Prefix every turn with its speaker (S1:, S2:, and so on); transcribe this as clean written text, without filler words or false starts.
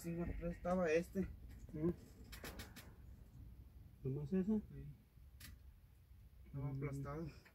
S1: 53 estaba este.
S2: ¿Nomás esa?
S1: Sí. Estaba aplastado.